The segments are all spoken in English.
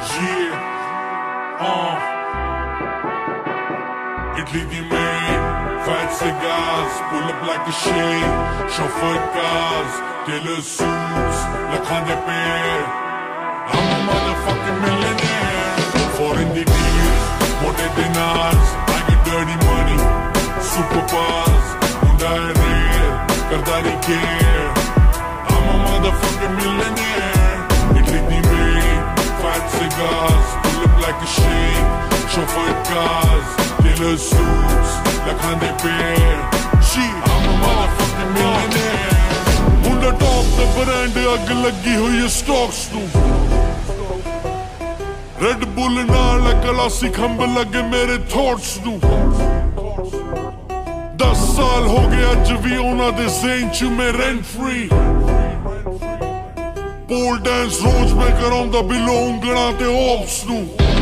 Italy the main, fat cigars, pull up like a shade, chauffeur cars, tailor suits, lakhande pe. I'm a motherfucking millionaire. Foreign the deals, mote dinars, I get dirty money, superpowers, hunda hai rare, karda nahi care. I'm a motherfucking millionaire. Italy the main, fat cigars, pull up like a shade, chauffeur cars, tailor suits, lakhande pe. I'm a motherfucking millionaire. Hunda top the brand, ag lagi hui hai stocks nu. Red Bull naal glassi khamba lage mere thoughts nu. 10 saal ho gaya aj vi ona de zain ch mein rent free. Pole dance roz mein karaunda below ungana te ops nu.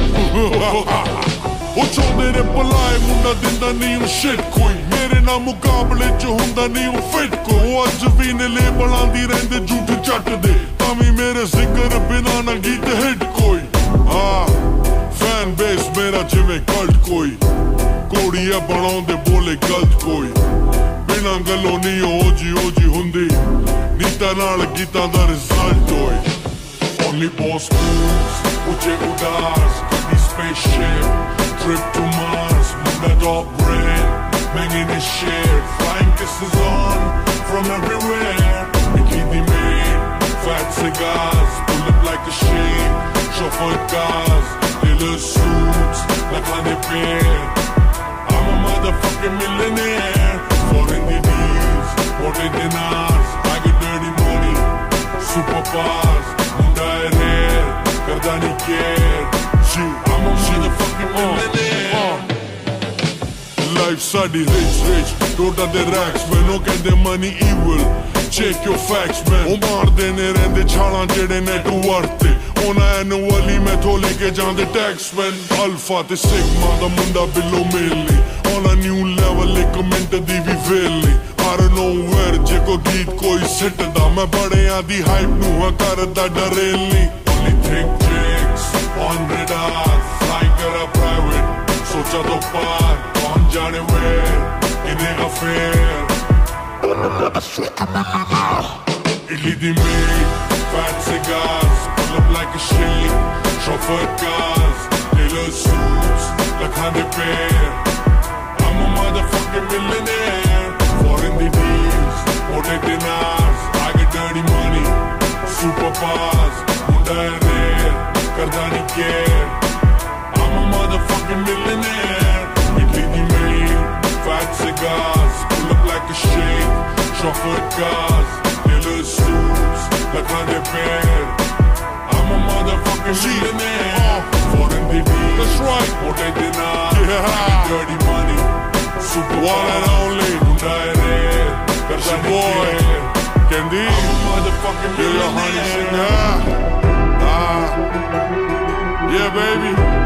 O chode ne palaye munda dinda nahi shit koi. Mere na muqabale ch hunda nahi fit ko. O aj vi ne label aandi rehde jhoot chat de. Tami mere zikr bina na geet hit koi. Fan base mera jive cult koi. Kodiya banaunde bole galt koi. Bina galo nahi oji hundi. Neeta naal geetan da result hoy. Only boss moves, uche udas, the spaceship, trip to Mars, munda top brand, banging his shit, flying kisses on from everywhere. Italy the main, fat cigars, pull up like a shade, chauffeur cars, tailor suits, lakhande pe. I'm a motherfucking millionaire. Foreign the deals, mote dinars, I get dirty money, superpowers, hunda hai rare, karda nahi care. I'm a motherfucking millionaire. Life saadi rich, tota de racks, man, no kende money evil. Check your facts, man. O maar dene rehde chhalan jede net worth. Ona annually mein tho leke jande tax, man. Alpha te sigma da munda below milli. On a new level ek mint di vi velli. I don't know where je ko geet koi sit da. Main badeyan di hype nu ha karda dareli. Only thick chicks on radar, fly kara private. Socha to paar, kaun jaane where, inhe affair. Italy the main, fat cigars, pull up like a shade, chauffeur cars, tailor suits, lakhande pe. I'm a motherfucking millionaire. Foreign the deals, mote dinars, I get dirty money, superpowers, hunda hai rare, karda nahi care. I'm a motherfucking millionaire. Italy the main, fat cigars, pull up like a shade, chauffeur cars, tailor suits, lakhande pe. I'm a motherfucking millionaire. Foreign the deals, that's right, mote dinars, I get dirty money, superpowers, one and only, hunda hai rare, karda nahi care. Kendi, I'm a motherfucking millionaire. Yeah, baby.